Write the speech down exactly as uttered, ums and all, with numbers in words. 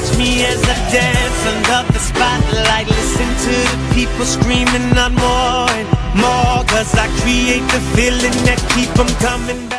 Watch me as I dance under the spotlight. Listen to the people screaming on more and more, 'cause I create the feeling that keep them coming back.